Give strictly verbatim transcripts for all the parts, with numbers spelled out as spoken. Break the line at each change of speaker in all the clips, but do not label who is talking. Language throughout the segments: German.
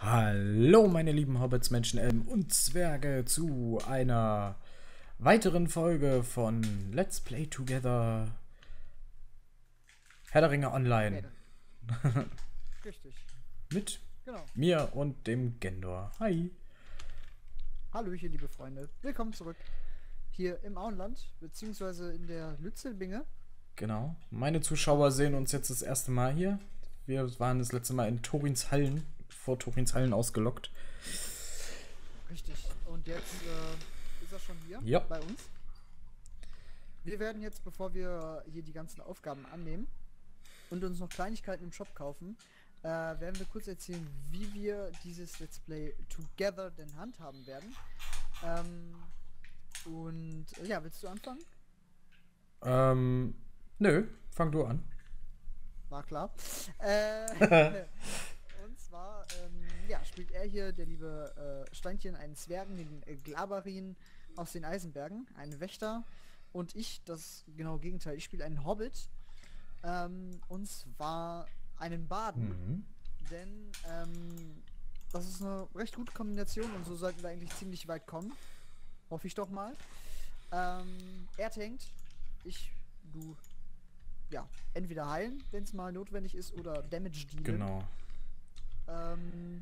Hallo meine lieben Hobbits, Menschen, Elben und Zwerge zu einer weiteren Folge von Let's Play Together Herr der Ringe Online
Räder. Richtig,
mit
genau.
mir und dem Gendor. Hi.
Hallöchen, liebe Freunde. Willkommen zurück hier im Auenland, beziehungsweise in der Lützelbinge.
Genau. Meine Zuschauer sehen uns jetzt das erste Mal hier. Wir waren das letzte Mal in Torins Hallen, vor Torins Hallen ausgelockt.
Richtig. Und jetzt äh, ist er schon hier
Ja.
bei uns. Wir werden jetzt, bevor wir hier die ganzen Aufgaben annehmen und uns noch Kleinigkeiten im Shop kaufen, äh, werden wir kurz erzählen, wie wir dieses Let's Play Together denn handhaben werden. Ähm, und äh, ja, willst du anfangen?
Ähm, nö, fang du an.
War klar. Äh, und zwar, ähm, ja, spielt er hier, der liebe äh, Steinchen, einen Zwergen, den äh, Glabarin aus den Eisenbergen, einen Wächter. Und ich, das genaue Gegenteil, ich spiele einen Hobbit. Ähm, und zwar einen Baden.
Mhm.
Denn ähm, das ist eine recht gute Kombination und so sollten wir eigentlich ziemlich weit kommen. Hoffe ich doch mal. Ähm, er tankt, ich, du, ja, entweder heilen, wenn es mal notwendig ist, oder Damage dealen.
Genau.
Ähm,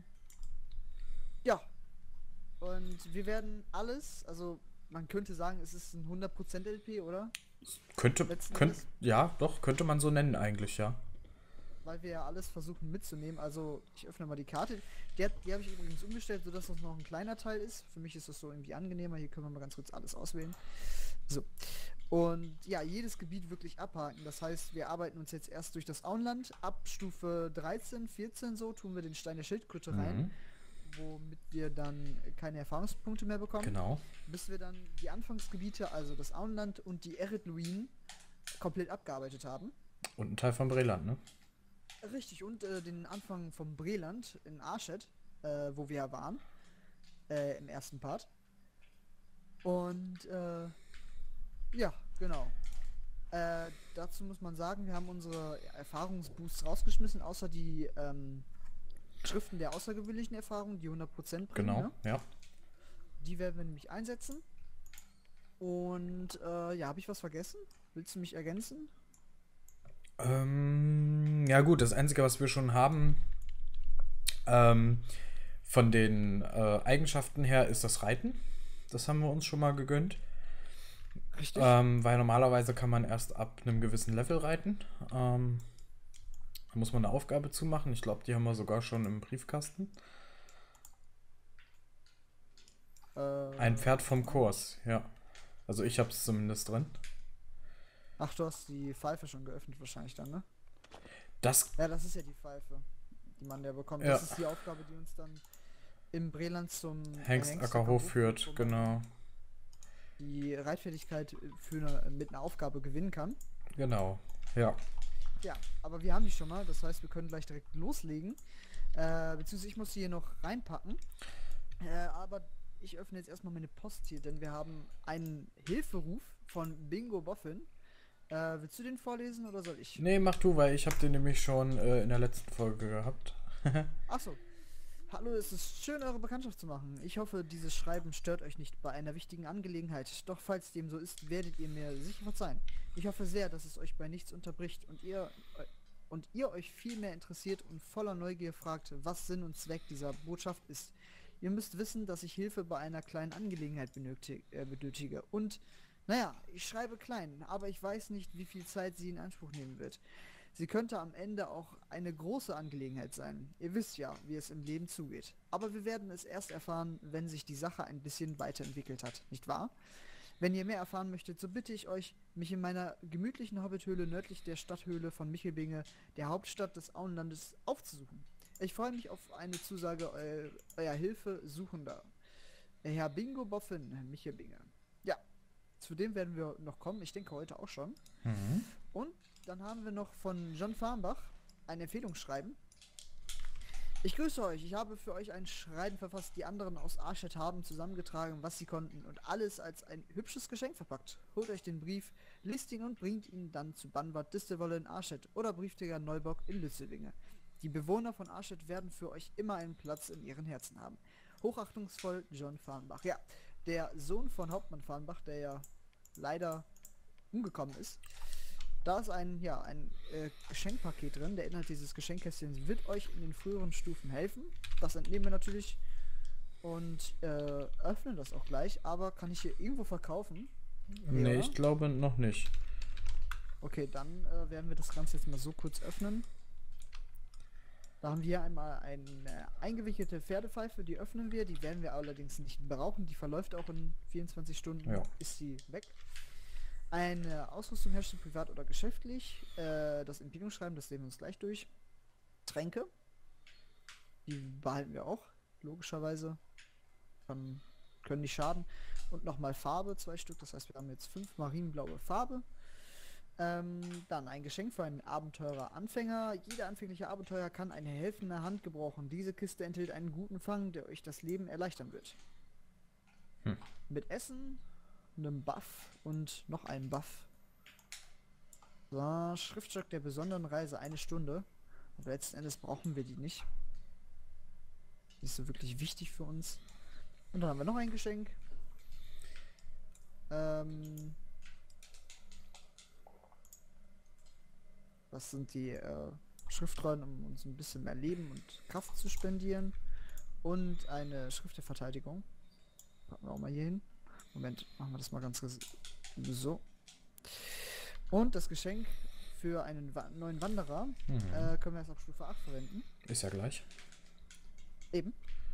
ja, und wir werden alles, also man könnte sagen, es ist ein hundert Prozent L P, oder?
Könnte,
Letzten
könnt,
Endes,
ja, doch, könnte man so nennen eigentlich, ja.
weil wir ja alles versuchen mitzunehmen. Also ich öffne mal die Karte. Die, hat- die habe ich übrigens umgestellt, sodass das noch ein kleiner Teil ist. Für mich ist das so irgendwie angenehmer. Hier können wir mal ganz kurz alles auswählen. So. Und ja, jedes Gebiet wirklich abhaken. Das heißt, wir arbeiten uns jetzt erst durch das Auenland. Ab Stufe dreizehn, vierzehn so tun wir den Stein der Schildkröte rein,
Mhm.
womit wir dann keine Erfahrungspunkte mehr bekommen.
Genau.
Bis wir dann die Anfangsgebiete, also das Auenland und die Eredluin, komplett abgearbeitet haben.
Und ein Teil von Breland, ne?
Richtig, und äh, den Anfang vom Breland in Archet, äh, wo wir ja waren, äh, im ersten Part. Und äh, ja, genau. Äh, dazu muss man sagen, wir haben unsere Erfahrungsboosts rausgeschmissen, außer die ähm, Schriften der außergewöhnlichen Erfahrung, die hundert Prozent bringen.
Genau,
Ne?
ja.
Die werden wir nämlich einsetzen. Und äh, ja, habe ich was vergessen? Willst du mich ergänzen?
Ähm, ja gut, das Einzige, was wir schon haben, ähm, von den äh, Eigenschaften her, ist das Reiten. Das haben wir uns schon mal gegönnt.
Richtig.
Ähm, weil normalerweise kann man erst ab einem gewissen Level reiten. Ähm, da muss man eine Aufgabe zumachen. Ich glaube, die haben wir sogar schon im Briefkasten.
Äh,
Ein Pferd vom
Moment.
Kurs, ja. Also ich habe es zumindest drin.
Ach, du hast die Pfeife schon geöffnet wahrscheinlich dann, ne?
Das,
Ja, das ist ja die Pfeife, die man ja bekommt.
ja,
Das ist die Aufgabe, die uns dann im Breland zum äh,
Hengstackerhof führt,
wo man
genau.
die Reitfertigkeit für eine, mit einer Aufgabe gewinnen kann.
Genau, ja.
Ja, aber wir haben die schon mal, das heißt, wir können gleich direkt loslegen. Äh, beziehungsweise ich muss die hier noch reinpacken. Äh, aber ich öffne jetzt erstmal meine Post hier, denn wir haben einen Hilferuf von Bingo Boffin. Äh, willst du den vorlesen oder soll ich?
Nee, mach du, weil ich habe den nämlich schon äh, in der letzten Folge gehabt.
Achso. Hallo, es ist schön, eure Bekanntschaft zu machen. Ich hoffe, dieses Schreiben stört euch nicht bei einer wichtigen Angelegenheit. Doch falls dem so ist, werdet ihr mir sicher verzeihen. Ich hoffe sehr, dass es euch bei nichts unterbricht und ihr, äh, und ihr euch viel mehr interessiert und voller Neugier fragt, was Sinn und Zweck dieser Botschaft ist. Ihr müsst wissen, dass ich Hilfe bei einer kleinen Angelegenheit benötig, äh, benötige. Und, naja, ich schreibe klein, aber ich weiß nicht, wie viel Zeit sie in Anspruch nehmen wird. Sie könnte am Ende auch eine große Angelegenheit sein. Ihr wisst ja, wie es im Leben zugeht. Aber wir werden es erst erfahren, wenn sich die Sache ein bisschen weiterentwickelt hat, nicht wahr? Wenn ihr mehr erfahren möchtet, so bitte ich euch, mich in meiner gemütlichen Hobbithöhle nördlich der Stadthöhle von Michelbinge, der Hauptstadt des Auenlandes, aufzusuchen. Ich freue mich auf eine Zusage eu eurer Hilfe suchender. Herr Bingo Boffin, Michelbinge. Ja, zu dem werden wir noch kommen. Ich denke heute auch schon.
Mhm.
Und dann haben wir noch von John Farnbach ein Empfehlungsschreiben. Ich grüße euch. Ich habe für euch ein Schreiben verfasst. Die anderen aus Archet haben zusammengetragen, was sie konnten und alles als ein hübsches Geschenk verpackt. Holt euch den Brief, lest ihn und bringt ihn dann zu Banwart Distelwolle in Archet oder Briefträger Neubock in Lützelwinge. Die Bewohner von Arstedt werden für euch immer einen Platz in ihren Herzen haben. Hochachtungsvoll, John Farnbach. Ja, der Sohn von Hauptmann Farnbach, der ja leider umgekommen ist. Da ist ein, ja, ein äh, Geschenkpaket drin. Der Inhalt dieses Geschenkkästchens wird euch in den früheren Stufen helfen. Das entnehmen wir natürlich und äh, öffnen das auch gleich. Aber kann ich hier irgendwo verkaufen?
Nee, nee ich glaube noch nicht.
Okay, dann äh, werden wir das Ganze jetzt mal so kurz öffnen. Da haben wir hier einmal eine eingewickelte Pferdepfeife, die öffnen wir. Die werden wir allerdings nicht brauchen. Die verläuft auch in vierundzwanzig Stunden, ja. Ist sie weg. Eine Ausrüstung herstellt, privat oder geschäftlich. Äh, das Empfehlungsschreiben, das sehen wir uns gleich durch. Tränke. Die behalten wir auch, logischerweise. Kann, können nicht schaden. Und nochmal Farbe, zwei Stück. Das heißt, wir haben jetzt fünf marineblaue Farbe. Ähm, dann ein Geschenk für einen Abenteurer-Anfänger. Jeder anfängliche Abenteurer kann eine helfende Hand gebrauchen. Diese Kiste enthält einen guten Fang, der euch das Leben erleichtern wird. Hm. Mit Essen, einem Buff und noch einem Buff. So, Schriftstück der besonderen Reise, eine Stunde. Aber letzten Endes brauchen wir die nicht. Die ist so wirklich wichtig für uns. Und dann haben wir noch ein Geschenk. Ähm... Das sind die äh, Schriftrollen, um uns ein bisschen mehr Leben und Kraft zu spendieren. Und eine Schrift der Verteidigung. Packen wir auch mal hier hin. Moment, machen wir das mal ganz so. Und das Geschenk für einen Wa neuen Wanderer mhm. äh, können wir jetzt auf Stufe acht verwenden.
Ist ja gleich.
Eben.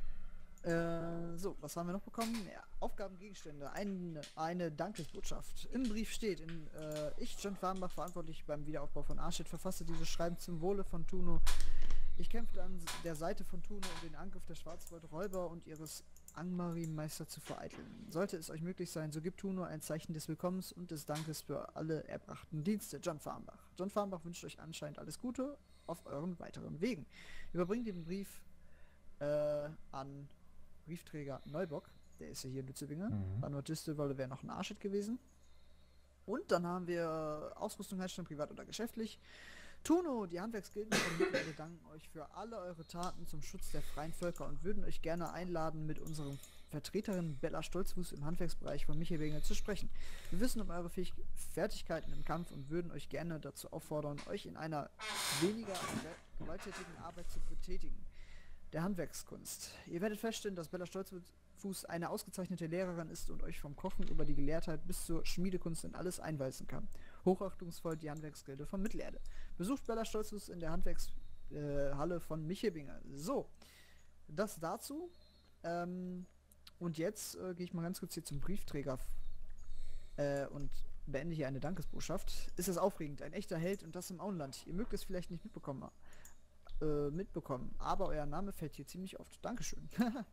Äh, so, was haben wir noch bekommen? Ja, Aufgabengegenstände, ein, eine Dankesbotschaft. Im Brief steht, in, äh, ich, John Farnbach, verantwortlich beim Wiederaufbau von Arstedt, verfasste dieses Schreiben zum Wohle von Tuno. Ich kämpfte an der Seite von Tuno, um den Angriff der Schwarzwaldräuber und ihres Angmari-Meister zu vereiteln. Sollte es euch möglich sein, so gibt Tuno ein Zeichen des Willkommens und des Dankes für alle erbrachten Dienste. John Farnbach. John Farnbach wünscht euch anscheinend alles Gute auf euren weiteren Wegen. Überbringt den Brief äh, an Briefträger Neubock, der ist ja hier in Lützewinge. Mhm. War nur Distelwolle wäre noch ein Arstedt gewesen. Und dann haben wir Ausrüstung herstellen, privat oder geschäftlich. Tuno, die Handwerksgilden von Mittelerde danken euch für alle eure Taten zum Schutz der freien Völker und würden euch gerne einladen, mit unserem Vertreterin Bella Stolzfuß im Handwerksbereich von Michelwinge zu sprechen. Wir wissen um eure Fähig Fertigkeiten im Kampf und würden euch gerne dazu auffordern, euch in einer weniger gewalttätigen Arbeit zu betätigen. Der Handwerkskunst. Ihr werdet feststellen, dass Bella Stolzfuß eine ausgezeichnete Lehrerin ist und euch vom Kochen über die Gelehrtheit bis zur Schmiedekunst in alles einweisen kann. Hochachtungsvoll die Handwerksgilde von Mittelerde. Besucht Bella Stolzfuß in der Handwerkshalle äh, von Michelbinger. So, das dazu. Ähm, und jetzt äh, gehe ich mal ganz kurz hier zum Briefträger äh, und beende hier eine Dankesbotschaft. Ist es aufregend, ein echter Held und das im Auenland. Ihr mögt es vielleicht nicht mitbekommen mitbekommen, aber euer Name fällt hier ziemlich oft. Dankeschön.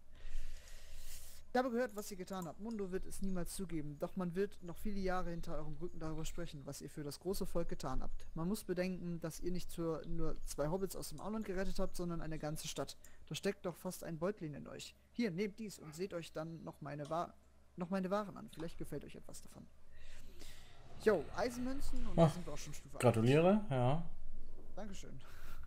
Ich habe gehört, was ihr getan habt. Mundo wird es niemals zugeben, doch man wird noch viele Jahre hinter eurem Rücken darüber sprechen, was ihr für das große Volk getan habt. Man muss bedenken, dass ihr nicht zur, nur zwei Hobbits aus dem Auenland gerettet habt, sondern eine ganze Stadt. Da steckt doch fast ein Beutlin in euch. Hier, nehmt dies und seht euch dann noch meine, Wa noch meine Waren an. Vielleicht gefällt euch etwas davon. Jo, Eisenmünzen und
oh,
da sind wir auch schon Stufe
gratuliere, acht. Ja.
Dankeschön.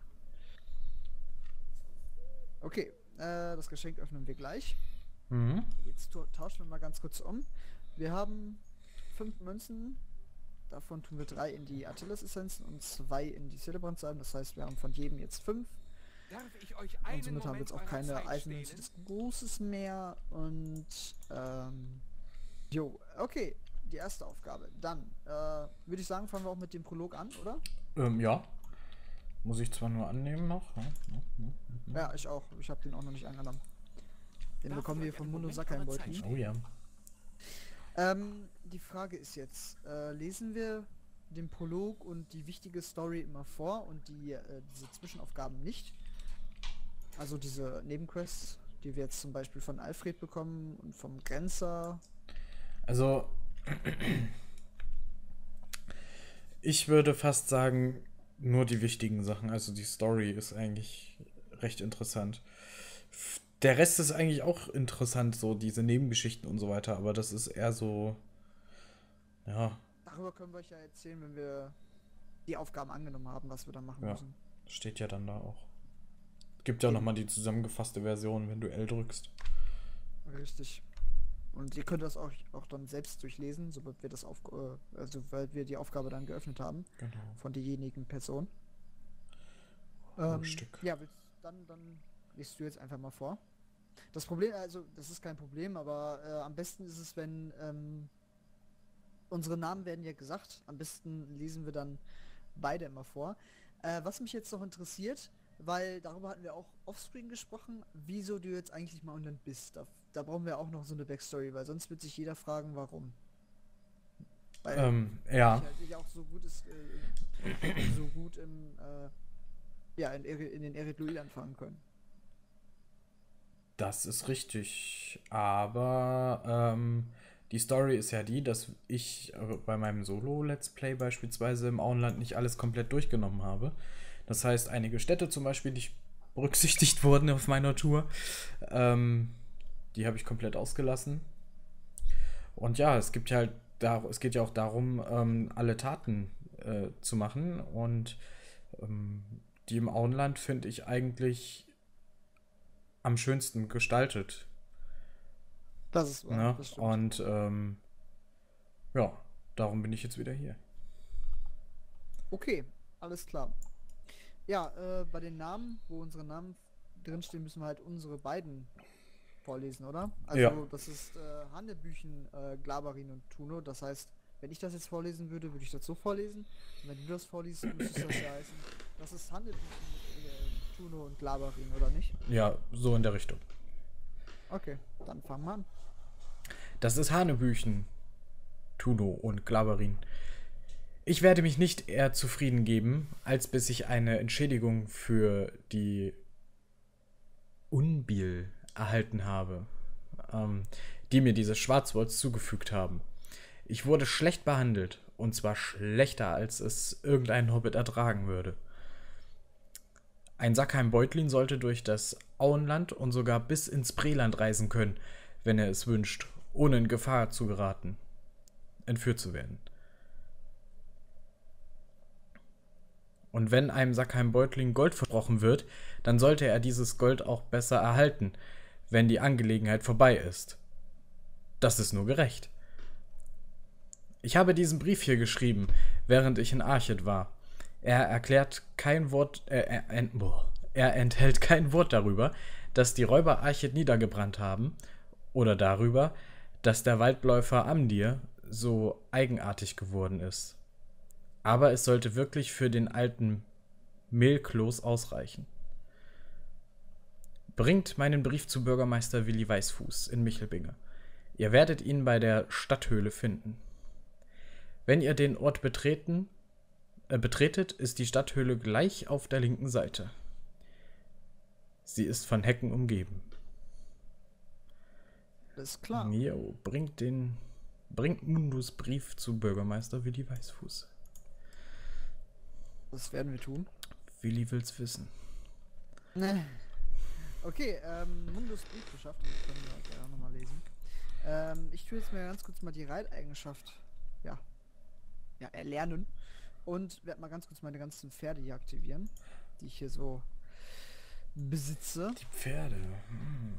Okay, äh, das Geschenk öffnen wir gleich. Mhm. Jetzt tauschen wir mal ganz kurz um. Wir haben fünf Münzen. Davon tun wir drei in die Artillas-Essenzen und zwei in die Celebrant-Salben. Das heißt, wir haben von jedem jetzt fünf.
Darf ich euch einen
und somit
Moment
haben wir jetzt auch keine Eisenmünze des Großes mehr. Und, ähm, jo, okay. Die erste Aufgabe. Dann, äh, würde ich sagen, fangen wir auch mit dem Prolog an, oder?
Ähm, ja. Muss ich zwar nur annehmen noch. Ja,
ja ich auch. Ich habe den auch noch nicht angenommen. Den Darf bekommen wir von Mundo Sacker im Beutel.
Oh ja.
Ähm, die Frage ist jetzt, äh, lesen wir den Prolog und die wichtige Story immer vor und die äh, diese Zwischenaufgaben nicht? Also diese Nebenquests, die wir jetzt zum Beispiel von Alfred bekommen und vom Grenzer.
Also ich würde fast sagen, nur die wichtigen Sachen. Also die Story ist eigentlich recht interessant. Der Rest ist eigentlich auch interessant, so diese Nebengeschichten und so weiter, aber das ist eher so, ja.
Darüber können wir euch ja erzählen, wenn wir die Aufgaben angenommen haben, was wir dann machen
ja,
müssen.
Steht ja dann da auch. Gibt ja
Eben.
nochmal die zusammengefasste Version, wenn du L drückst.
Richtig. Und ihr könnt das auch, auch dann selbst durchlesen, sobald wir das auf, äh, also weil wir die Aufgabe dann geöffnet haben
Genau.
von derjenigen Person.
Oh,
Ähm,
Stück.
ja, willst, dann, dann liest du jetzt einfach mal vor. Das Problem, also das ist kein Problem, aber äh, am besten ist es, wenn ähm, unsere Namen werden ja gesagt. Am besten lesen wir dann beide immer vor. Äh, was mich jetzt noch interessiert, weil darüber hatten wir auch offscreen gesprochen, wieso du jetzt eigentlich mal online bist. Da, da brauchen wir auch noch so eine Backstory, weil sonst wird sich jeder fragen, warum. Weil
Ähm, ja.
ich halt nicht auch so gut ist, äh, so gut im, äh, ja, in, Eri- in den Eritluil anfangen können.
Das ist richtig. Aber ähm, die Story ist ja die, dass ich äh, bei meinem Solo-Let's Play beispielsweise im Auenland nicht alles komplett durchgenommen habe. Das heißt, einige Städte zum Beispiel nicht berücksichtigt wurden auf meiner Tour. Ähm, die habe ich komplett ausgelassen. Und ja, es gibt ja halt da, es geht ja auch darum, ähm, alle Taten äh, zu machen. Und ähm, die im Auenland finde ich eigentlich am schönsten gestaltet.
Das ist wahr,
Ne?
das stimmt.
Und ähm, ja, darum bin ich jetzt wieder hier.
Okay, alles klar. Ja, äh, bei den Namen, wo unsere Namen drinstehen, müssen wir halt unsere beiden vorlesen, oder? Also
Ja.
das ist äh, Hanebüchen, äh, Glabarin und Tuno. Das heißt, wenn ich das jetzt vorlesen würde, würde ich das so vorlesen. Und wenn du das vorliest, müsste das ja heißen, das ist Hanebüchen, äh, Tuno und Glabarin, oder nicht?
Ja, so in der Richtung.
Okay, dann fangen wir an.
Das ist Hanebüchen, Tuno und Glaberin. Ich werde mich nicht eher zufrieden geben, als bis ich eine Entschädigung für die Unbill erhalten habe, ähm, die mir diese Schwarzwolds zugefügt haben. Ich wurde schlecht behandelt, und zwar schlechter, als es irgendein Hobbit ertragen würde. Ein Sackheim-Beutlin sollte durch das Auenland und sogar bis ins Breland reisen können, wenn er es wünscht, ohne in Gefahr zu geraten, entführt zu werden. Und wenn einem Sackheim-Beutling Gold versprochen wird, dann sollte er dieses Gold auch besser erhalten, wenn die Angelegenheit vorbei ist. Das ist nur gerecht. Ich habe diesen Brief hier geschrieben, während ich in Archet war. Er erklärt kein Wort, äh, er, er, boah, er enthält kein Wort darüber, dass die Räuber Archet niedergebrannt haben, oder darüber, dass der Waldläufer Amdir so eigenartig geworden ist. Aber es sollte wirklich für den alten Mehlkloß ausreichen. Bringt meinen Brief zu Bürgermeister Willi Weißfuß in Michelbinge. Ihr werdet ihn bei der Stadthöhle finden. Wenn ihr den Ort betreten, äh, betretet, ist die Stadthöhle gleich auf der linken Seite. Sie ist von Hecken umgeben.
Das ist klar.
Jo, bringt den, bringt Mundus Brief zu Bürgermeister Willi Weißfuß.
Das werden wir tun.
Willi will's wissen.
Okay, ähm, Mundus Brief beschafft, das können wir gleich auch nochmal lesen. Ähm, ich tue jetzt mir ganz kurz mal die Reiteigenschaft, ja, ja, erlernen und werde mal ganz kurz meine ganzen Pferde hier aktivieren, die ich hier so besitze.
Die Pferde. Hm.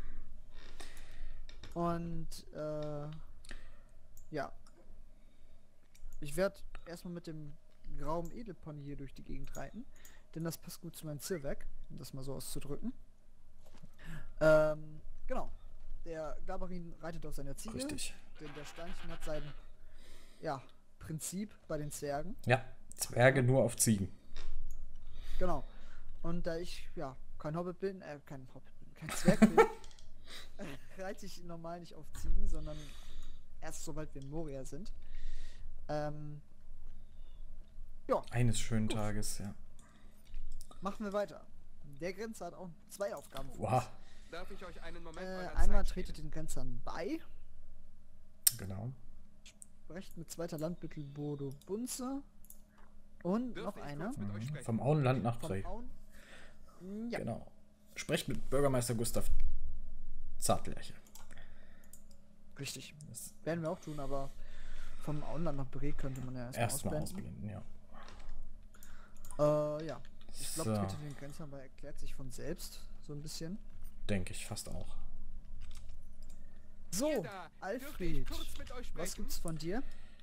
Und, äh, ja. Ich werde erstmal mit dem grauen Edelpony hier durch die Gegend reiten, denn das passt gut zu meinem Zierwerk, um das mal so auszudrücken. Ähm, genau. Der Glabarin reitet auf seiner Ziege,
Richtig.
denn der Steinchen hat sein, ja, Prinzip bei den Zwergen.
Ja, Zwerge nur auf Ziegen.
Genau. Und da ich, ja, kein Hobbit bin, äh, kein Hobbit bin, kein Zwerg bin, äh, reite ich normal nicht auf Ziegen, sondern erst sobald wir in Moria sind. Ähm, ja,
Eines schönen
Gut.
Tages, ja.
machen wir weiter. Der Grenzer hat auch zwei Aufgaben für
Wow,
Darf ich euch einen
uns.
Moment
Äh,
eurer
einmal
Zeit
tretet
stehlen?
den Grenzern bei,
genau.
sprecht mit zweiter Landbüttel Bodo Bunze und
Dürfte
noch
ich
einer
kurz mit euch
Mhm.
sprechen?
Vom Auenland nach
vom
Frey.
Auen. Ja,
Genau. Sprecht mit Bürgermeister Gustav Zartlerche.
richtig.
Das
Werden wir auch tun, aber vom Auenland nach Bre könnte man ja erstmal
erstmal
ausblenden.
ausblenden, ja.
Äh, ja. Ich glaube,
So.
Twitter den Grenzen aber erklärt sich von selbst. So ein bisschen.
Denke ich fast auch.
So,
Ihr da, dürfte
Alfred,
ich kurz mit euch
was
sprechen?
gibt's von dir?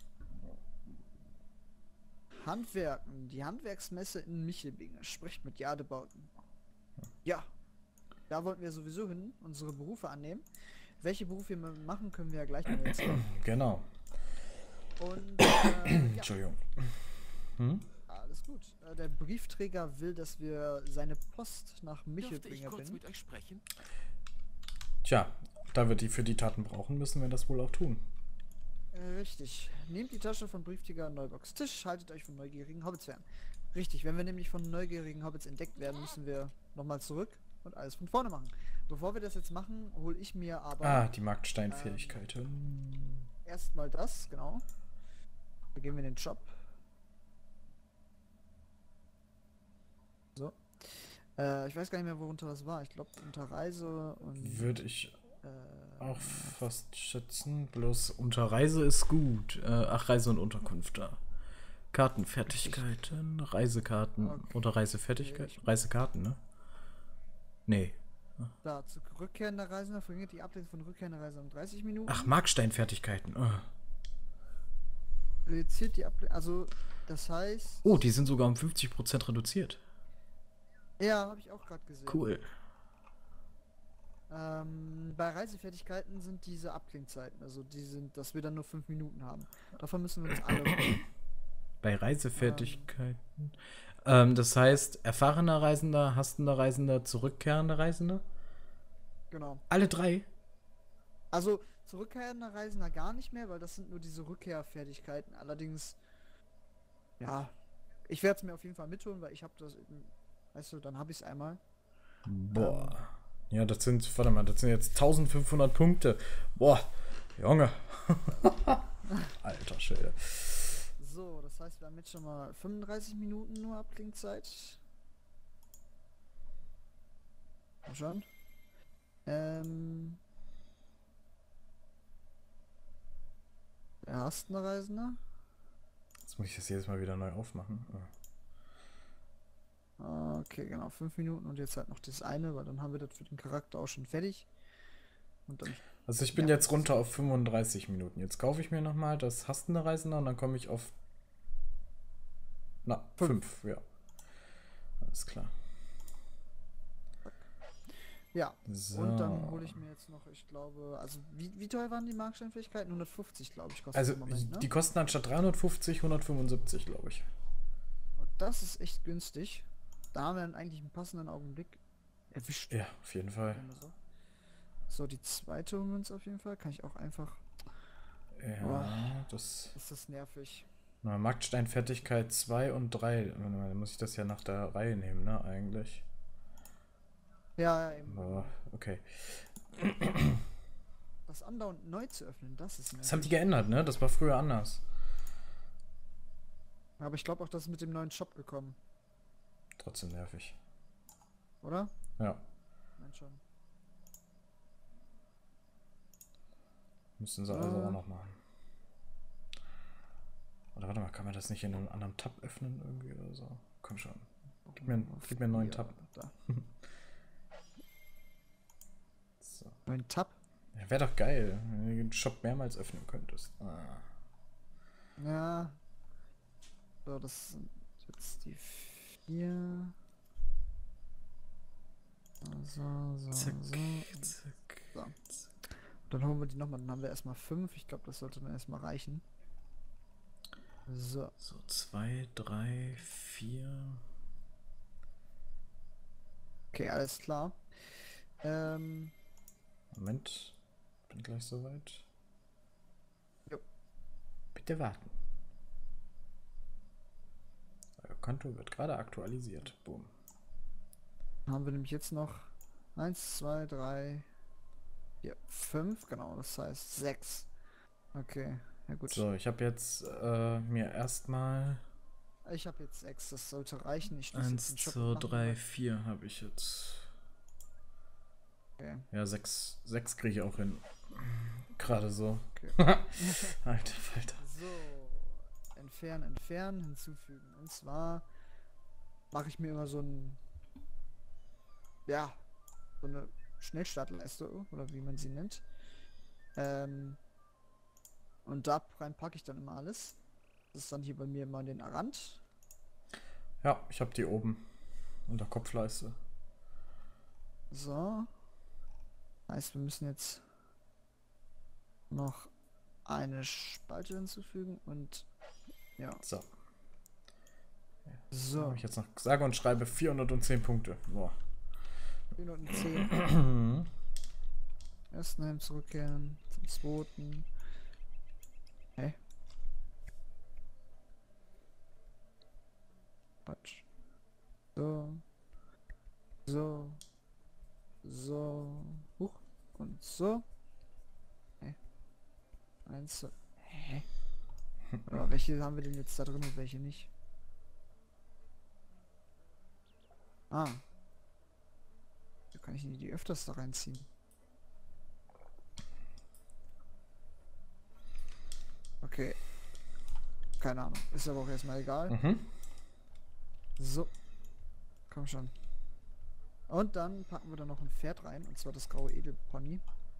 Handwerken, die Handwerksmesse in Michelbinge. Spricht mit Jadebauten. Ja, da wollten wir sowieso hin, unsere Berufe annehmen. Welche Berufe wir machen, können wir ja gleich mal erzählen.
Genau.
Und äh, ja,
Entschuldigung. Hm?
alles gut. Äh, der Briefträger will, dass wir seine Post nach
Dürfte ich
Michelbinge
kurz
bringen.
mit euch sprechen?
Tja, da wir die für die Taten brauchen, müssen wir das wohl auch tun.
Äh, richtig. Nehmt die Tasche von Briefträger Neubox Tisch, haltet euch von neugierigen Hobbits fern. Richtig, wenn wir nämlich von neugierigen Hobbits entdeckt werden, müssen wir nochmal zurück und alles von vorne machen. Bevor wir das jetzt machen, hole ich mir aber
Ah, die Marktsteinfähigkeiten.
erstmal das, genau. Da gehen wir in den Shop. So. Äh, ich weiß gar nicht mehr, worunter das war. Ich glaube unter Reise und
Würde ich
äh,
auch fast schätzen. Bloß unter Reise ist gut. Äh, ach, Reise und Unterkunft da. Kartenfertigkeiten, Reisekarten
Okay.
oder Reisefertigkeiten. Reisekarten, ne? Nee.
da zu rückkehrender Reisender verringert die Ablehnung von rückkehrender Reisender um dreißig Minuten.
Ach, Marksteinfertigkeiten. Oh.
Reduziert die Ablehnung. Also, das heißt.
oh, die sind sogar um fünfzig Prozent reduziert.
Ja, habe ich auch gerade gesehen.
Cool.
Ähm, bei Reisefertigkeiten sind diese Abklingzeiten, also die sind, dass wir dann nur fünf Minuten haben. Davon müssen wir uns alle holen.
Bei Reisefertigkeiten. Ähm, das heißt, erfahrener Reisender, hastender Reisender, zurückkehrender Reisender?
Genau.
Alle drei?
Also zurückkehrender Reisender gar nicht mehr, weil das sind nur diese Rückkehrfertigkeiten. Allerdings, ja, ich werde es mir auf jeden Fall mitholen, weil ich habe das, eben- weißt du, dann habe ich es einmal.
Boah. Ja, das sind, warte mal, das sind jetzt eintausendfünfhundert Punkte. Boah, Junge. Alter Schwede.
So, das heißt, wir haben jetzt schon mal fünfunddreißig Minuten nur Abklingzeit. Komm schon. Ähm. Der hastende Reisender.
Jetzt muss ich das jedes Mal wieder neu aufmachen. Ah.
Okay, genau, fünf Minuten und jetzt halt noch das eine, weil dann haben wir das für den Charakter auch schon fertig. Und dann.
Also ich bin
Ja,
jetzt runter auf fünfunddreißig Minuten. Jetzt kaufe ich mir nochmal das hastende Reisender und dann komme ich auf na,
Fünf.
fünf, ja. Alles klar.
Ja.
So.
Und dann hole ich mir jetzt noch, ich glaube, also wie, wie teuer waren die Marksteinfähigkeiten? hundertfünfzig, glaube ich, kostet
Also
im Moment, ne?
die kosten anstatt dreihundertfünfzig hundertfünfundsiebzig, glaube ich.
Und das ist echt günstig. Da haben wir dann eigentlich einen passenden Augenblick erwischt.
Ja, auf jeden Fall.
wenn man So. so, die zweite holen wir uns auf jeden Fall. Kann ich auch einfach.
Ja, das.
Ist das nervig.
Na, Marktsteinfertigkeit zwei und drei. Dann muss ich das ja nach der Reihe nehmen, ne, eigentlich.
Ja, ja, eben.
Aber, okay.
Das andauernd neu zu öffnen, das ist nervig.
Das haben die geändert, ne? Das war früher anders.
Aber ich glaube auch, das ist mit dem neuen Shop gekommen,
Trotzdem nervig.
oder?
Ja.
Nein, schon.
Müssen sie also
Ja.
auch noch machen. Oder warte mal, kann man das nicht in einem anderen Tab öffnen irgendwie oder so? Komm schon. Gib mir, gib mir einen neuen
Ja,
Tab.
Da.
So.
Neuen Tab?
Ja, wäre doch geil, wenn du den Shop mehrmals öffnen könntest. Ah.
Ja. So, das sind jetzt die vier. So, so,
Zack,
so.
zack.
So. Dann holen wir die nochmal, dann haben wir erstmal fünf. Ich glaube, das sollte dann erstmal reichen. So.
So, zwei, drei, vier.
Okay, alles klar. Ähm,
Moment. Bin gleich soweit.
Jo.
Bitte warten. Euer Konto wird gerade aktualisiert. Boom.
dann haben wir nämlich jetzt noch eins, zwei, drei, vier, fünf, genau, das heißt sechs. Okay, ja gut.
So, ich habe jetzt äh, mir erstmal
Ich habe jetzt sechs, das sollte reichen. Ich schließe jetzt
eins,
den Shop
zwei,
und mache
drei,
mal-
vier habe ich jetzt.
Okay.
Ja, sechs, sechs kriege ich auch hin. Gerade so.
Okay.
Alter Falter.
So, entfernen, entfernen, hinzufügen. Und zwar mache ich mir immer so ein, ja, so eine Schnellstartleiste oder wie man sie nennt. Ähm, und da rein packe ich dann immer alles. Das ist dann hier bei mir immer den Rand.
Ja, ich habe die oben unter Kopfleiste.
So. Heißt, wir müssen jetzt noch eine Spalte hinzufügen und ja.
So.
So.
Habe ich jetzt noch sage und schreibe vierhundertzehn Punkte. Boah.
vierhundertzehn. Ersten Heim zurückkehren. Zum zweiten. Hä? Quatsch. So. So. So. Huch. Und so. Hä? Eins. So. Hä? Oder welche haben wir denn jetzt da drin und welche nicht? Ah. Da kann ich die öfters da reinziehen. Okay. Keine Ahnung. Ist aber auch erstmal egal.
Mhm.
So. Komm schon. Und dann packen wir da noch ein Pferd rein. Und zwar das graue Edelpony.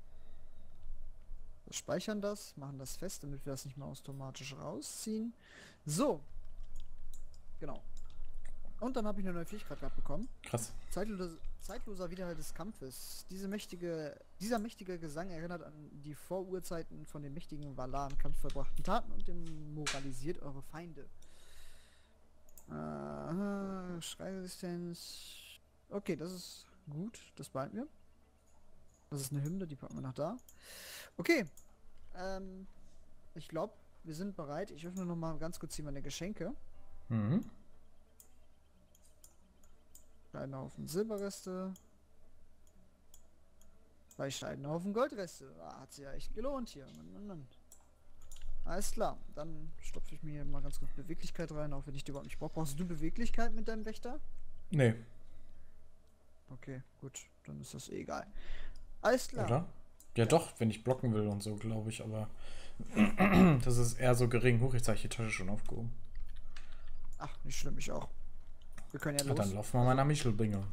Wir speichern das. Machen das fest, damit wir das nicht mehr automatisch rausziehen. So. Genau. Und dann habe ich eine neue Fähigkeit gerade bekommen.
Krass.
Zeitloser, zeitloser Widerhall des Kampfes. Diese mächtige, dieser mächtige Gesang erinnert an die Vorurzeiten von den mächtigen Valar im Kampf verbrachten Taten und demoralisiert eure Feinde. Aha, Schreiresistenz. Okay, das ist gut. Das behalten wir. Das ist eine Hymne, die packen wir nach da. Okay. Ähm, ich glaube, wir sind bereit. Ich öffne noch mal ganz kurz hier meine Geschenke.
Mhm.
Kleinen Haufen Silberreste. Zwei Scheidenhaufen Goldreste. Ah, hat sich ja echt gelohnt hier. Mann, Mann, Mann. Alles klar. Dann stopfe ich mir hier mal ganz gut Beweglichkeit rein, auch wenn ich die überhaupt nicht brauche. Brauchst du Beweglichkeit mit deinem Wächter?
Nee.
Okay, gut. Dann ist das eh egal. Alles klar.
Oder? Ja, doch, wenn ich blocken will und so, glaube ich, aber das ist eher so gering. Huch, jetzt habe ich die Tasche schon aufgehoben.
Ach, nicht schlimm, ich auch. Wir können ja
Na,
los.
dann laufen wir mal nach Michelbinge.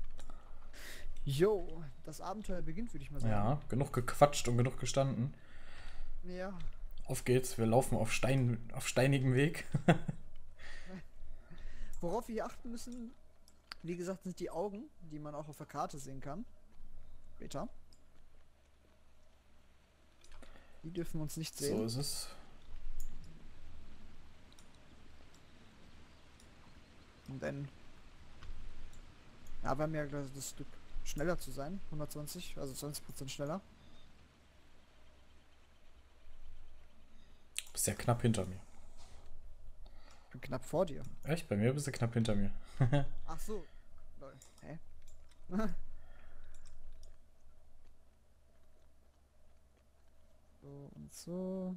Jo, das Abenteuer beginnt, würde ich mal sagen.
Ja, genug gequatscht und genug gestanden.
Ja.
Auf geht's, wir laufen auf, Stein, auf steinigem Weg.
Worauf wir hier achten müssen, wie gesagt, sind die Augen, die man auch auf der Karte sehen kann. Später. Die dürfen wir uns nicht sehen.
So ist es.
Und dann... Ja, wir haben ja das, das Stück schneller zu sein. hundertzwanzig, also zwanzig Prozent schneller.
Bist ja knapp hinter mir.
Ich bin knapp vor dir.
Echt? Bei mir bist du knapp hinter mir.
Ach so. Lol. Hä? So und so.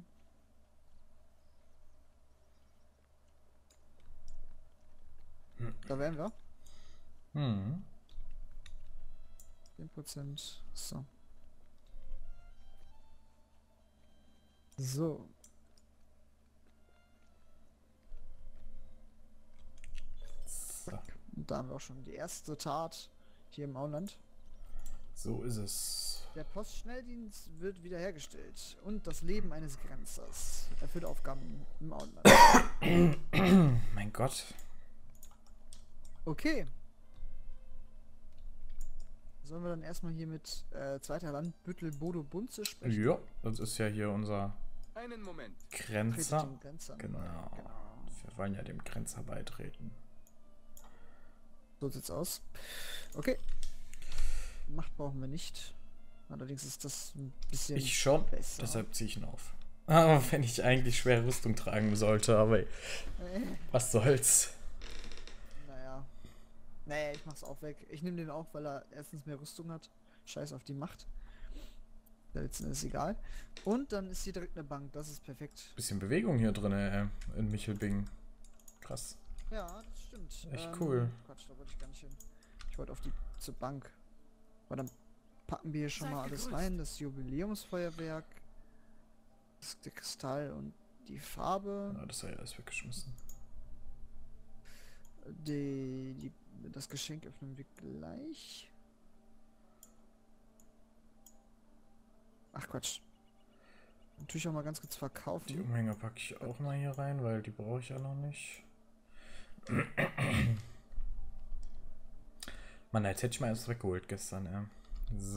Da wären wir.
Hm.
zehn Prozent. So. So.
So.
Und da haben wir auch schon die erste Tat hier im Auenland.
So ist es.
Der Postschnelldienst wird wiederhergestellt und das Leben eines Grenzers erfüllt Aufgaben im Auenland.
Mein Gott.
Okay. Sollen wir dann erstmal hier mit äh, zweiter Landbüttel Bodo Bunze sprechen?
Ja, das ist ja hier unser
Einen Moment.
Grenzer.
Tretet den Grenzern
Genau.
bei, genau.
Wir wollen ja dem Grenzer beitreten.
So sieht's aus. Okay. Macht brauchen wir nicht. Allerdings ist das ein bisschen
Ich schon,
besser.
deshalb ziehe ich ihn auf. Aber wenn ich eigentlich schwere Rüstung tragen sollte, aber
Äh,
was soll's.
naja. Nee, ich mach's auch weg. Ich nehme den auch, weil er erstens mehr Rüstung hat. Scheiß auf die Macht. Der letzten ist egal. Und dann ist hier direkt eine Bank. Das ist perfekt.
Bisschen Bewegung hier drin, äh, in Michelbingen. Krass.
Ja, das stimmt.
Echt cool.
Quatsch, da wollte ich gar nicht hin. Ich wollte auf die zur Bank. Aber dann packen wir hier schon
Seid
mal alles
gegrüßt.
rein. Das Jubiläumsfeuerwerk. Das, der Kristall und die Farbe.
Ja, das habe ich alles weggeschmissen.
Die, die, das Geschenk öffnen wir gleich. Ach Quatsch. Natürlich auch mal ganz kurz verkaufen.
Die Umhänge packe ich auch mal hier rein, weil die brauche ich ja noch nicht. Mann, jetzt hätte ich mal erst weggeholt gestern, ja. So.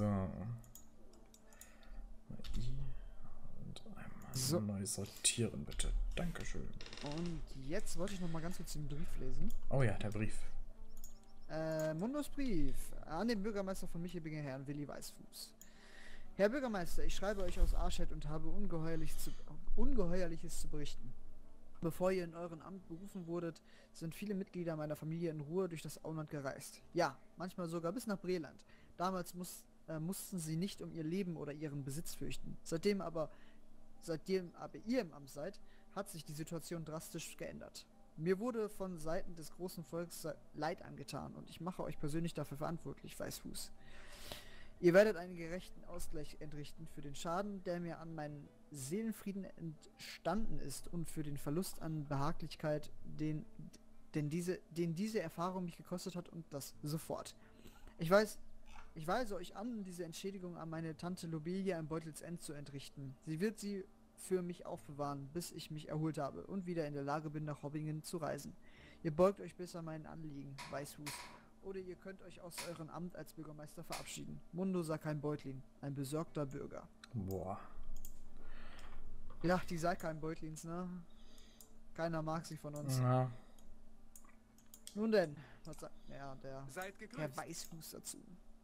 Und einmal
So.
neu sortieren, bitte. Dankeschön.
Und jetzt wollte ich noch mal ganz kurz den Brief lesen.
Oh ja, der Brief.
Äh, Mundos Brief an den Bürgermeister von Michelbinger, Herrn Willi Weißfuß. Herr Bürgermeister, ich schreibe euch aus Arscheid und habe ungeheuerlich zu, Ungeheuerliches zu berichten. Bevor ihr in euren Amt berufen wurdet, sind viele Mitglieder meiner Familie in Ruhe durch das Auenland gereist. Ja, manchmal sogar bis nach Breland. Damals muss, äh, mussten sie nicht um ihr Leben oder ihren Besitz fürchten. Seitdem aber, seitdem aber ihr im Amt seid, hat sich die Situation drastisch geändert. Mir wurde von Seiten des großen Volks Leid angetan und ich mache euch persönlich dafür verantwortlich, Weißfuß. Ihr werdet einen gerechten Ausgleich entrichten für den Schaden, der mir an meinen Seelenfrieden entstanden ist und für den Verlust an Behaglichkeit, den, den, diese, den diese Erfahrung mich gekostet hat und das sofort. Ich weiß, ich weise euch an, diese Entschädigung an meine Tante Lobelia im Beutelsend zu entrichten. Sie wird sie für mich aufbewahren, bis ich mich erholt habe und wieder in der Lage bin, nach Hobbingen zu reisen. Ihr beugt euch besser meinen Anliegen, Weißfuß. Oder ihr könnt euch aus eurem Amt als Bürgermeister verabschieden. Mundo Sackheim Beutlin, ein besorgter Bürger.
Boah.
Ja, die Sackheim Beutlins, ne? Keiner mag sie von uns.
Ja.
Nun denn, was sagt ja, der
Seid gegrüßt.
Herr Weißfuß dazu?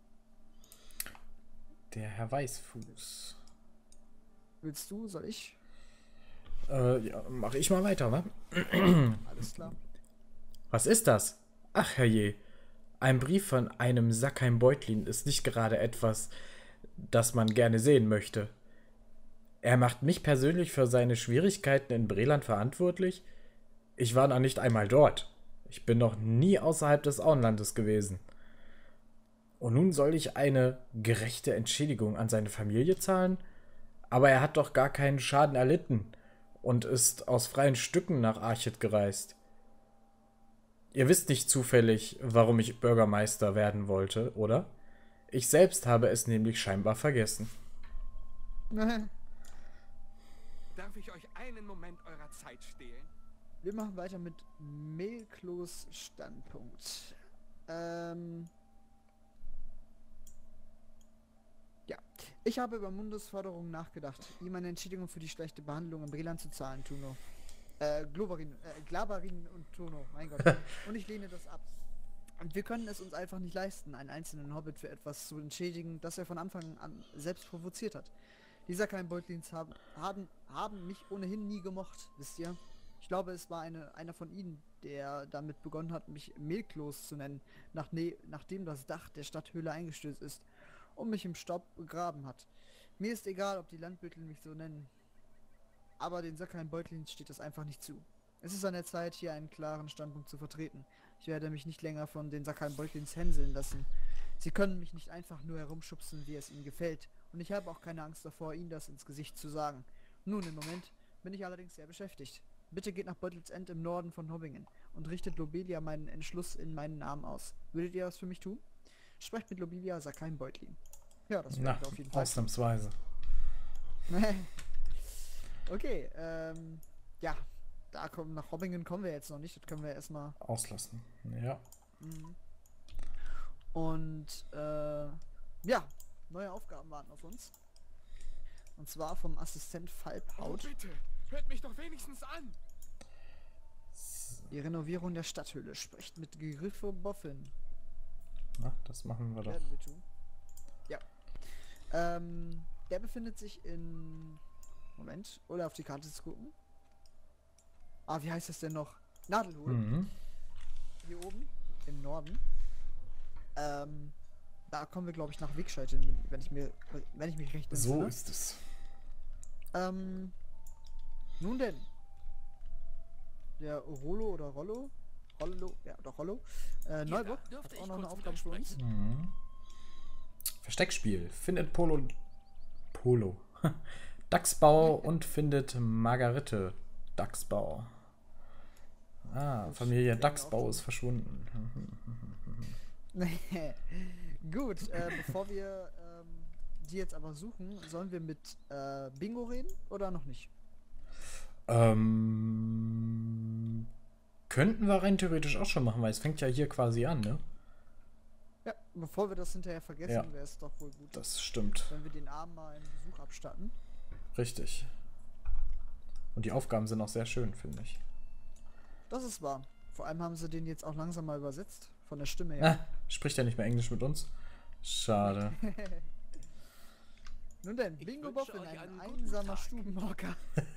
Der Herr Weißfuß.
Willst du, soll ich?
Äh, ja, mache ich mal weiter, wa?
Alles klar.
Was ist das? Ach herrje. Ein Brief von einem Sackheim Beutlin ist nicht gerade etwas, das man gerne sehen möchte. Er macht mich persönlich für seine Schwierigkeiten in Breland verantwortlich? Ich war noch nicht einmal dort. Ich bin noch nie außerhalb des Auenlandes gewesen. Und nun soll ich eine gerechte Entschädigung an seine Familie zahlen? Aber er hat doch gar keinen Schaden erlitten und ist aus freien Stücken nach Archet gereist. Ihr wisst nicht zufällig, warum ich Bürgermeister werden wollte, oder? Ich selbst habe es nämlich scheinbar vergessen.
Darf ich euch einen Moment eurer Zeit stehlen?
Wir machen weiter mit Melklos Standpunkt. Ähm... Ja, ich habe über Mundos Forderung nachgedacht, ihm eine Entschädigung für die schlechte Behandlung in Breland zu zahlen, Tuno. Äh, Globarin, äh, Glabarin und Tono, mein Gott. Und ich lehne das ab. Und wir können es uns einfach nicht leisten, einen einzelnen Hobbit für etwas zu entschädigen, das er von Anfang an selbst provoziert hat. Die Sackheim Beutlins haben, haben, haben mich ohnehin nie gemocht, wisst ihr? Ich glaube, es war eine, einer von ihnen, der damit begonnen hat, mich Melklos zu nennen, nach ne nachdem das Dach der Stadthöhle eingestürzt ist und mich im Staub begraben hat. Mir ist egal, ob die Landbüttel mich so nennen. Aber den Sackheim Beutlins steht das einfach nicht zu. Es ist an der Zeit, hier einen klaren Standpunkt zu vertreten. Ich werde mich nicht länger von den Sackheim Beutlins hänseln lassen. Sie können mich nicht einfach nur herumschubsen, wie es ihnen gefällt. Und ich habe auch keine Angst davor, ihnen das ins Gesicht zu sagen. Nun, im Moment bin ich allerdings sehr beschäftigt. Bitte geht nach Beutelsend im Norden von Hobbingen und richtet Lobelia meinen Entschluss in meinen Namen aus. Würdet ihr das für mich tun? Sprecht mit Lobelia Sackheim Beutlin. Ja, das wäre auf jeden Fall.
Ausnahmsweise.
Okay, ähm, ja, da kommen nach Hobbingen kommen wir jetzt noch nicht, das können wir erstmal
Auslassen. Ja.
Mhm. Und äh, ja, neue Aufgaben warten auf uns. Und zwar vom Assistent
Oh,
Falbhaut.
bitte, hört mich doch wenigstens an.
Die Renovierung der Stadthöhle. Spricht mit Griffo Boffin.
Na, das machen wir doch.
Werden wir tun. Ja. Ähm, der befindet sich in... Moment, oder auf die Karte zu gucken. Ah, wie heißt das denn noch? Nadelhohl.
Mhm.
Hier oben, im Norden. Ähm, da kommen wir, glaube ich, nach Wegscheid hin, wenn ich mir, wenn ich mich recht
So
entsinne.
ist es.
Ähm, nun denn. Der Rollo oder Rollo? Rollo, ja, doch Rollo. Äh, Neuburg hat auch noch eine Aufgabe für uns.
Mhm. Versteckspiel. Findet Polo. Polo. Dachsbau und findet Margarete Dachsbau. Ah,
Gut,
Familie
werden wir
Dachsbau
auch
ist verschwunden.
Gut, äh, bevor wir ähm, die jetzt aber suchen, sollen wir mit äh, Bingo reden oder noch nicht?
Ähm, könnten wir rein theoretisch auch schon machen, weil es fängt ja hier quasi an, ne?
Ja, bevor wir das hinterher vergessen,
Ja.
wäre es doch wohl gut,
Das stimmt.
wenn wir den Abend mal einen Besuch abstatten.
Richtig. Und die Aufgaben sind auch sehr schön, finde ich.
Das ist wahr. Vor allem haben sie den jetzt auch langsam mal übersetzt, von der Stimme her.
Ah, spricht er nicht mehr Englisch mit uns? Schade.
Nun denn,
Ich
Bingo
wünsche
Bob in
euch
ein
einen guten
einsamer
Tag.
Stubenhocker.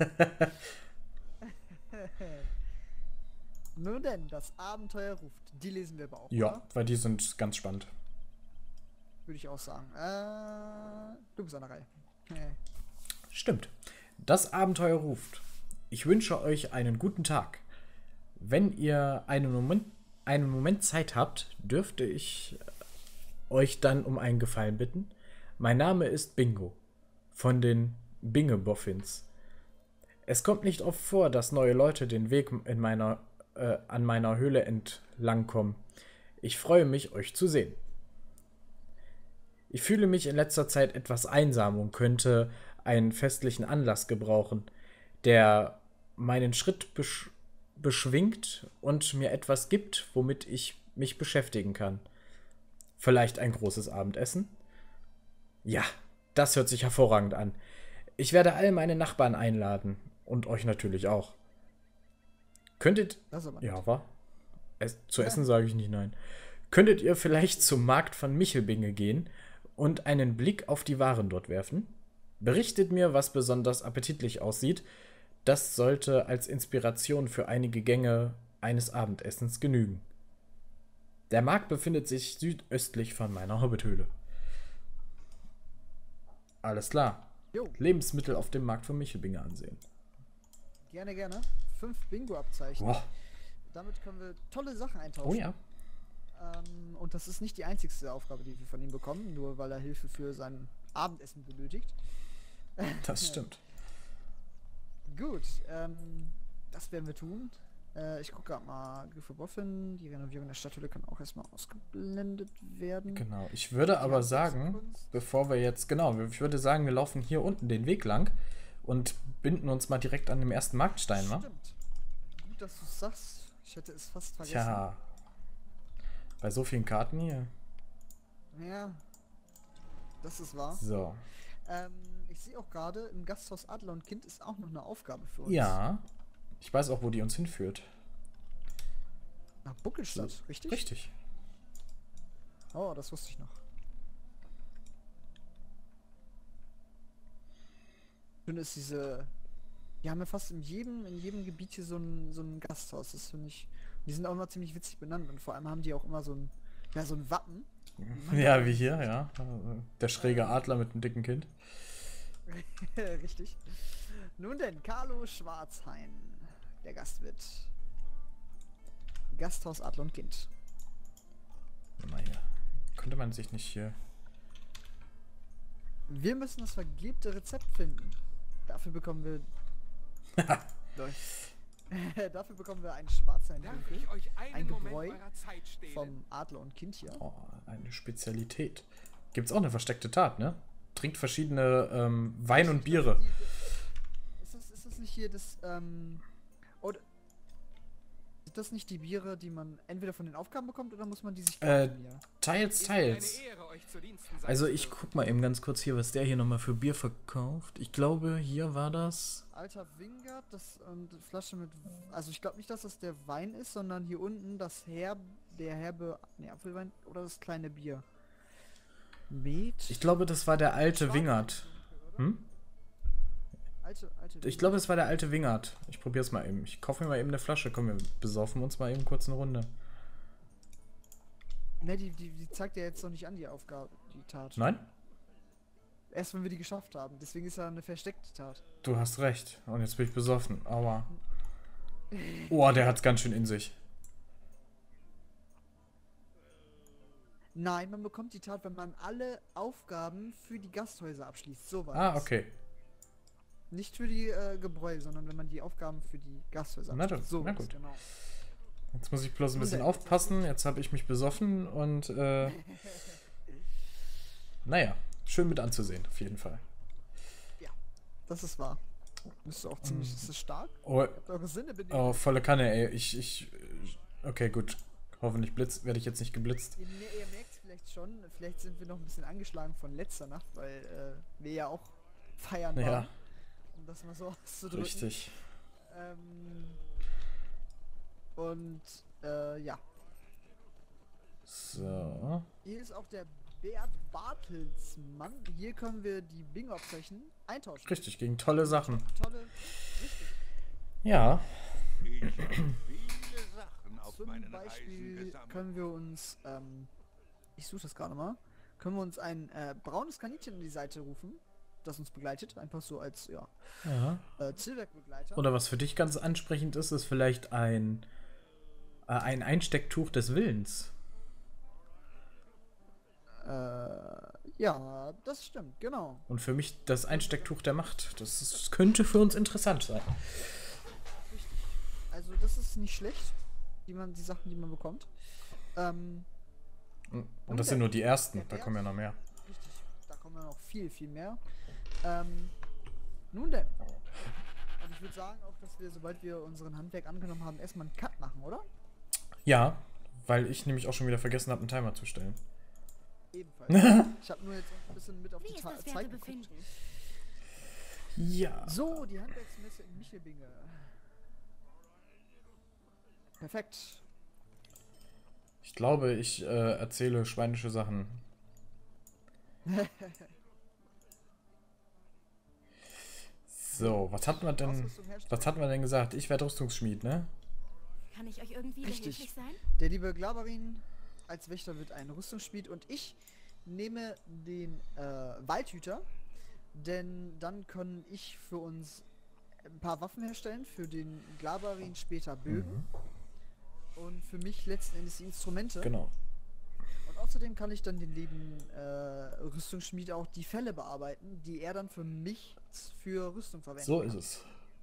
Nun denn, das Abenteuer ruft. Die lesen wir aber auch,
Ja,
oder?
weil die sind ganz spannend.
Würde ich auch sagen. Äh, du bist an der Reihe.
Stimmt. Das Abenteuer ruft. Ich wünsche euch einen guten Tag. Wenn ihr einen Moment, einen Moment Zeit habt, dürfte ich euch dann um einen Gefallen bitten. Mein Name ist Bingo von den Binge-Boffins. Es kommt nicht oft vor, dass neue Leute den Weg in meiner, äh, an meiner Höhle entlang kommen. Ich freue mich, euch zu sehen. Ich fühle mich in letzter Zeit etwas einsam und könnte einen festlichen Anlass gebrauchen, der meinen Schritt besch beschwingt und mir etwas gibt, womit ich mich beschäftigen kann. Vielleicht ein großes Abendessen? Ja, das hört sich hervorragend an. Ich werde all meine Nachbarn einladen und euch natürlich auch. Könntet...
Das ist aber
Ja, wa? Es, zu
Ja.
essen sage ich nicht nein. Könntet ihr vielleicht zum Markt von Michelbinge gehen und einen Blick auf die Waren dort werfen? Berichtet mir, was besonders appetitlich aussieht. Das sollte als Inspiration für einige Gänge eines Abendessens genügen. Der Markt befindet sich südöstlich von meiner Hobbithöhle. Alles klar.
Jo,
Lebensmittel auf dem Markt von Michelbinge ansehen.
gerne, gerne. Fünf Bingo-Abzeichen.
Boah.
Damit können wir tolle Sachen eintauschen.
Oh ja.
Ähm, und das ist nicht die einzigste Aufgabe, die wir von ihm bekommen, nur weil er Hilfe für sein Abendessen benötigt.
Das stimmt.
Gut, ähm, das werden wir tun. Äh, ich gucke gerade mal, Griffe Boffin, die Renovierung der Stadthülle kann auch erstmal ausgeblendet werden.
Genau. Ich würde aber sagen,
Kunst.
bevor wir jetzt, genau, ich würde sagen, wir laufen hier unten den Weg lang und binden uns mal direkt an dem ersten Marktstein, wa?
Stimmt. Gut, dass du es sagst. Ich hätte es fast vergessen.
Tja. Bei so vielen Karten hier.
Ja, das ist wahr.
So.
Ähm, ich sehe auch gerade, im Gasthaus Adler und Kind ist auch noch eine Aufgabe für uns.
Ja. Ich weiß auch, wo die uns hinführt.
Nach Buckelstadt, richtig?
Richtig.
Oh, das wusste ich noch. Schön ist diese... Die haben ja fast in jedem, in jedem Gebiet hier so ein, so ein Gasthaus. Das finde ich... Die sind auch immer ziemlich witzig benannt und vor allem haben die auch immer so ein... Ja, so ein Wappen.
Ja, wie hier, ja. Der schräge Adler mit einem dicken Kind.
Richtig. Nun denn, Carlo Schwarzhain, der Gastwirt. Gasthaus Adler und Kind.
Warte mal hier. Könnte man sich nicht hier...
Wir müssen das vergebte Rezept finden. Dafür bekommen wir... Dafür bekommen wir einen
Darf
Schwarzhain-Winkel
ich euch einen
Ein
Moment
Gebräu
eurer Zeit stehlen?
vom Adler und Kind hier.
Oh, eine Spezialität. Gibt's auch eine versteckte Tat, ne? Trinkt verschiedene ähm, Wein und Biere.
Ist das, ist das nicht hier das, ähm... Oder... Sind das nicht die Biere, die man entweder von den Aufgaben bekommt oder muss man die sich
Äh,
kaufen hier?
Teils,
Ist mir eine
teils.
Ehre, euch zu Diensten sein
Also
zu
ich
dürfen.
guck mal eben ganz kurz hier, was der hier nochmal für Bier verkauft. Ich glaube, hier war das...
Alter Wingard, das und Flasche mit... Also ich glaube nicht, dass das der Wein ist, sondern hier unten das Herb... Der herbe... Ne, Apfelwein oder das kleine Bier. Met?
Ich glaube, das war der alte
Schwarzwein-
Wingert. Hm?
Alte, alte
Ich glaube, es war der alte Wingert. Ich probier's mal eben. Ich kaufe mir mal eben eine Flasche. Komm, wir besaufen uns mal eben kurz eine Runde.
Ne, die, die, die zeigt ja jetzt noch nicht an, die Aufgabe, die Tat.
Nein?
Erst wenn wir die geschafft haben. Deswegen ist ja eine versteckte Tat.
Du hast recht. Und jetzt bin ich besoffen. Aua. Oh, der hat's ganz schön in sich.
Nein, man bekommt die Tat, wenn man alle Aufgaben für die Gasthäuser abschließt. So war
Ah,
das.
okay.
Nicht für die äh, Gebräu, sondern wenn man die Aufgaben für die Gasthäuser
Na
abschließt.
dann,
So
na
war das,
gut.
genau.
Jetzt muss ich bloß ein
Und
bisschen
denn?
aufpassen. Jetzt habe ich mich besoffen und äh, naja, schön mit anzusehen, auf jeden Fall.
Ja, das ist wahr. Bist du auch ziemlich ist das stark?
Oh,
Habt eure Sinne benötigt.
oh, volle Kanne, ey. Ich, ich. Okay, gut. Hoffentlich blitz, werde ich jetzt nicht geblitzt.
Ihr, mer- ihr merkt es vielleicht schon, vielleicht sind wir noch ein bisschen angeschlagen von letzter Nacht, weil äh, wir ja auch feiern
Ja.
waren. Um das mal so auszudrücken.
Richtig.
Ähm, und äh, ja,
So.
hier ist auch der Bert Bartelsmann. Hier können wir die Bingo-Abzeichen eintauschen.
Richtig, gegen tolle Sachen.
Tolle, richtig.
Ja.
Ich habe viele Sachen auf
Zum
meinen Reisen
Beispiel
gesammelt.
können wir uns, ähm, ich suche das gerade mal, können wir uns ein äh, braunes Kaninchen an die Seite rufen, das uns begleitet, einfach so als, ja,
Ja.
äh, Zielwerkbegleiter.
Oder was für dich ganz ansprechend ist, ist vielleicht ein, äh, ein Einstecktuch des Willens.
Äh, ja, das stimmt, genau.
Und für mich das Einstecktuch der Macht. Das, ist, das könnte für uns interessant sein.
Richtig. Also das ist nicht schlecht, die man, die Sachen, die man bekommt. Ähm,
Und und das sind nur die ersten,
Der
da kommen ja noch mehr.
richtig, da kommen ja noch viel, viel mehr. Ähm, nun denn. Und ich würde sagen auch, dass wir, sobald wir unseren Handwerk angenommen haben, erstmal einen Cut machen, oder?
Ja, weil ich nämlich auch schon wieder vergessen habe, einen Timer zu stellen.
Ebenfalls. Ich habe nur jetzt auch ein bisschen mit auf
Wie
die
ist
Ta
das
Zeit geguckt.
Wertebefinden?
Ja.
So, die Handwerksmesse in Michelbinge. Perfekt.
Ich glaube, ich äh, erzähle schweinische Sachen. So, was hatten wir denn?
Ausrüstung herstellen.
Was hatten wir denn gesagt? Ich werde Rüstungsschmied, ne?
Kann ich euch irgendwie
Richtig.
behilflich sein?
Der liebe Glaberin als Wächter wird ein Rüstungsschmied und ich nehme den äh, Waldhüter, denn dann kann ich für uns ein paar Waffen herstellen, für den Glaberin später Bögen und für mich letzten Endes die Instrumente.
Genau.
Und außerdem kann ich dann den lieben äh, Rüstungsschmied auch die Fälle bearbeiten, die er dann für mich für Rüstung verwendet.
So ist es.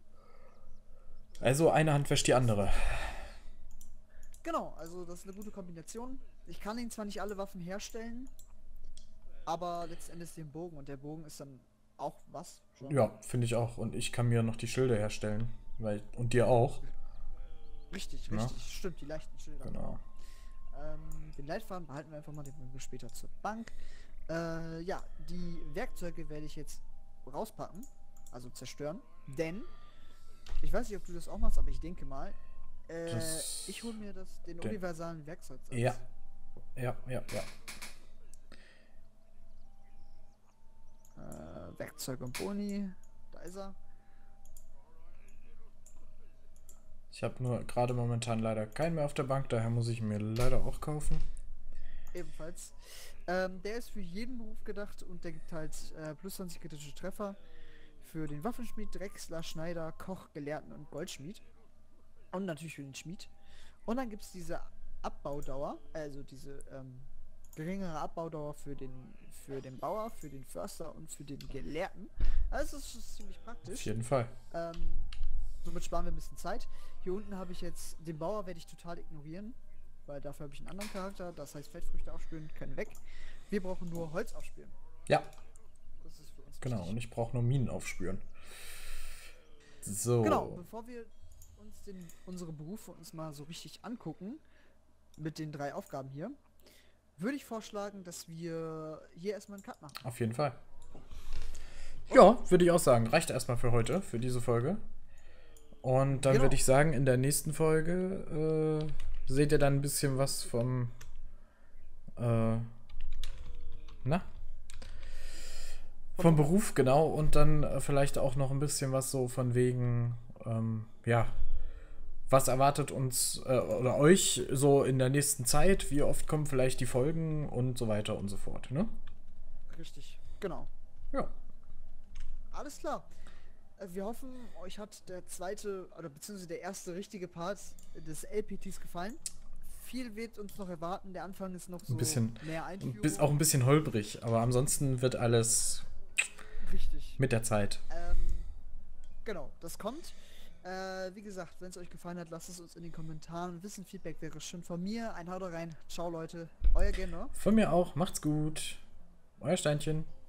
Also eine Hand wäscht die andere.
Genau, also das ist eine gute Kombination. Ich kann ihn zwar nicht alle Waffen herstellen, aber letzten Endes den Bogen und der Bogen ist dann auch was. Schon.
Ja, finde ich auch. Und ich kann mir noch die Schilde herstellen. Weil, und dir auch.
Richtig,
Ja.
richtig, stimmt, die leichten Schilder.
Genau.
Ähm, den Leitfaden behalten wir einfach mal, den bringen wir später zur Bank. Äh, ja, die Werkzeuge werde ich jetzt rauspacken, also zerstören, denn ich weiß nicht, ob du das auch machst, aber ich denke mal, äh,
Das-
ich hole mir das, den
den-
universalen Werkzeugsatz.
Ja. Ja, ja, ja.
Äh, Werkzeug und Boni, da ist er.
Ich habe nur gerade momentan leider keinen mehr auf der Bank, daher muss ich ihn mir leider auch kaufen.
Ebenfalls. Ähm, der ist für jeden Beruf gedacht und der gibt halt äh, plus zwanzig kritische Treffer für den Waffenschmied, Drechsler, Schneider, Koch, Gelehrten und Goldschmied. Und natürlich für den Schmied. Und dann gibt es diese Abbaudauer, also diese ähm, geringere Abbaudauer für den, für den Bauer, für den Förster und für den Gelehrten. Also das ist ziemlich
Auf
praktisch.
jeden Fall.
Ähm, somit sparen wir ein bisschen Zeit. Hier unten habe ich jetzt, den Bauer werde ich total ignorieren, weil dafür habe ich einen anderen Charakter, das heißt Feldfrüchte aufspüren können weg. Wir brauchen nur Holz aufspüren.
Ja,
Das ist für uns
genau.
wichtig.
Und ich brauche nur Minen aufspüren. So.
Genau, bevor wir uns den, unsere Berufe uns mal so richtig angucken, mit den drei Aufgaben hier, würde ich vorschlagen, dass wir hier erstmal einen Cut machen.
Auf jeden Fall. Ja, würde ich auch sagen. Reicht erstmal für heute, für diese Folge. Und dann
Genau.
würde ich sagen, in der nächsten Folge äh, seht ihr dann ein bisschen was vom äh, na? Vom Beruf, genau. Und dann äh, vielleicht auch noch ein bisschen was so von wegen, ähm, ja, was erwartet uns äh, oder euch so in der nächsten Zeit? Wie oft kommen vielleicht die Folgen und so weiter und so fort, ne?
Richtig, genau.
Ja.
Alles klar. Äh, Wir hoffen, euch hat der zweite oder beziehungsweise der erste richtige Part des L P Ts gefallen. Viel wird uns noch erwarten. Der Anfang ist noch so
Ein bisschen,
mehr
ein
Einführung.
bis, auch ein bisschen holprig, aber ansonsten wird alles
Richtig.
mit der Zeit.
Ähm, genau, das kommt. Äh, wie gesagt, wenn es euch gefallen hat, lasst es uns in den Kommentaren wissen. Feedback wäre schön von mir. Ein Haut rein. Ciao, Leute. Euer Genor.
Von mir auch. Macht's gut. Euer Steinchen.